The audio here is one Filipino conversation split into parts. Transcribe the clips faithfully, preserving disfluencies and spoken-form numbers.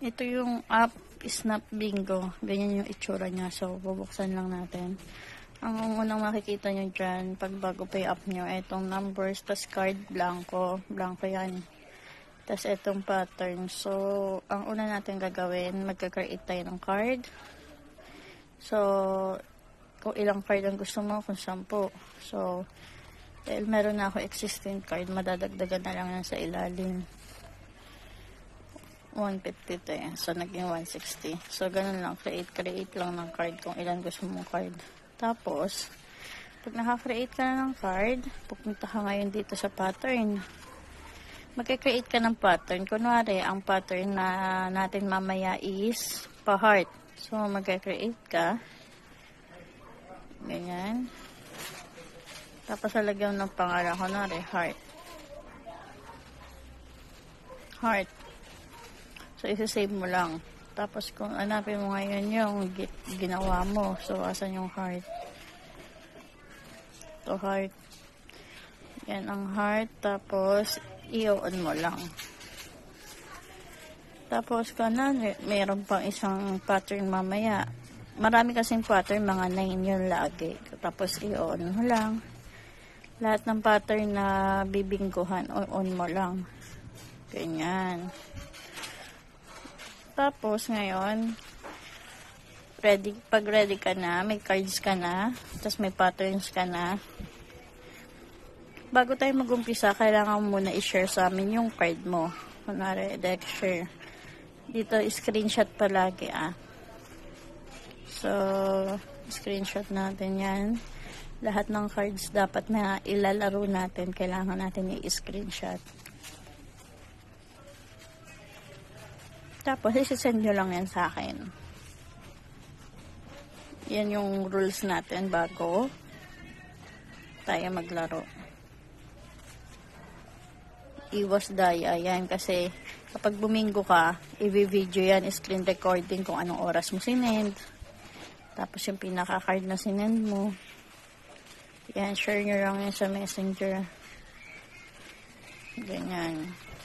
Ito yung app, Snap Bingo. Ganyan yung itsura niya. So, bubuksan lang natin. Ang unang makikita nyo dyan, pag bago pa yung app nyo, itong numbers, tas card, blanco. Blanco yan. Tas itong pattern. So, ang una natin gagawin, magka-create tayo ng card. So, kung ilang card ang gusto mo, kung sampu. So, dahil meron na ako existing card, madadagdagan na lang yan sa ilalim. one fifty to eh. So, naging one sixty. So, ganun lang. Create, create lang ng card kung ilan gusto mong card. Tapos, pag naka-create ka na ng card, pupunta ka ngayon dito sa pattern. Magka-create ka ng pattern. Kunwari, ang pattern na natin mamaya is pa-heart. So, magka-create ka. Ganyan. Tapos, alagyan ng pangalan. Kunwari, heart. Heart. So, isa-save mo lang. Tapos, kung hanapin mo ngayon yung ginawa mo. So, asan yung heart? Ito, heart. Yan ang heart. Tapos, i-on mo lang. Tapos, kung na, mayroon pang isang pattern mamaya. Marami kasing pattern, mga nine yun lagi. Tapos, i-on mo lang. Lahat ng pattern na bibingguhan, on mo lang. Ganyan. Tapos, ngayon, ready, pag ready ka na, may cards ka na, tapos may patterns ka na, bago tayo mag-umpisa, kailangan muna i-share sa amin yung card mo. Kunwari, deck share. Dito, screenshot palagi, ah. So, screenshot natin yan. Lahat ng cards dapat na ilalaro natin, kailangan natin i-screenshot. Tapos, isi-send nyo lang yan sa akin. Yan yung rules natin bago tayo maglaro. Iwas daya. Yan kasi kapag buminggo ka, i-video yan, screen recording kung anong oras mo sinend. Tapos yung pinaka-card na sinend mo. Yan, share nyo lang yan sa messenger. Ganyan.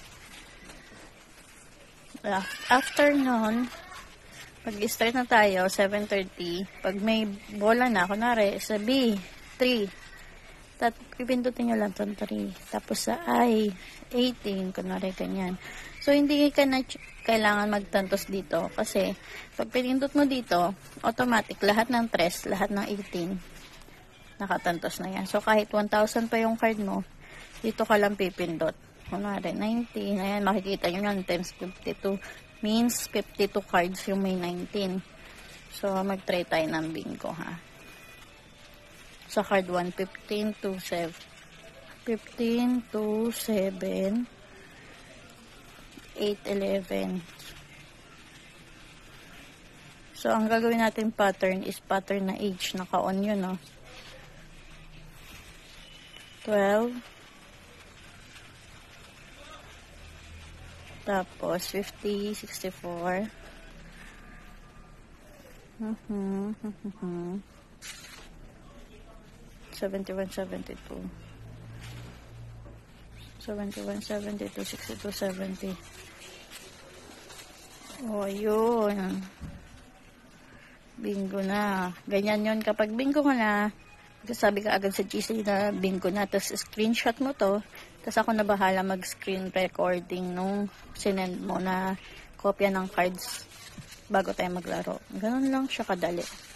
After nun, pag-start na tayo, seven thirty, pag may bola na, kunwari, sa B, three, tapos pipindutin nyo lang itong three, tapos sa I, eighteen, kunwari, ganyan. So, hindi ka na kailangan magtantos dito, kasi, pag pinindot mo dito, automatic, lahat ng tres, lahat ng eighteen, nakatantos na yan. So, kahit one thousand pa yung card mo, dito ka lang pipindot. Kunwari, nineteen. Ayan, makikita nyo yan, times fifty-two. Means, fifty-two cards yung may nineteen. So, mag-try tayo ng bingo, ha. Sa card one, fifteen, two, seven. fifteen, two, seven. eight, eleven. So, ang gagawin natin pattern is pattern na H. Naka-on yun, no. twelve. Tapos, fifty, sixty-four. Mm-hmm, mm-hmm. seventy-one, seventy-two. seventy-one, seventy-two, sixty-two, seventy. O, yun. Bingo na. Ganyan yun. Kapag bingo ka na, sabi ka agad sa G C na bingo na, tapos screenshot mo to, tapos ako na bahala mag-screen recording nung sinend mo na kopya ng cards bago tayo maglaro. Ganun lang siya kadali.